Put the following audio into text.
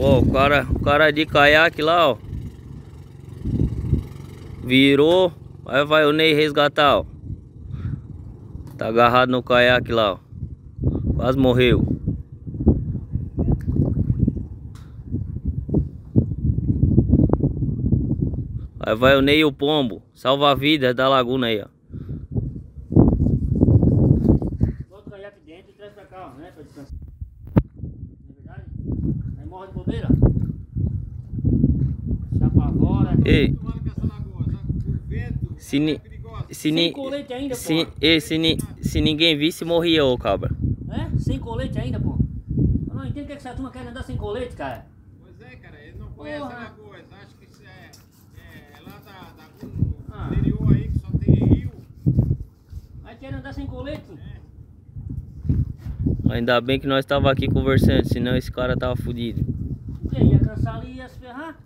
Ó, o cara de caiaque lá, ó. Virou. Aí vai o Ney resgatar, ó. Tá agarrado no caiaque lá, ó. Quase morreu. Aí vai o Ney e o pombo. Salva-vidas da laguna aí, ó. Bota o caiaque dentro e traz pra cá, né? Pra descansar. Não é verdade? Aí morre de bobeira. Se apavora. Ei. Sem colete ainda, pô. Se ninguém visse, morria, ô cabra. É? Sem colete ainda, pô. Eu não entendo que essa turma quer andar sem colete, cara. Pois é, cara, ele não conhece a lagoa. Eles acham que isso é lá no interior aí que só tem rio. Aí quer andar sem colete? Ainda bem que nós tava aqui conversando, senão esse cara tava fudido. E aí, ia cansar ali e ia se ferrar?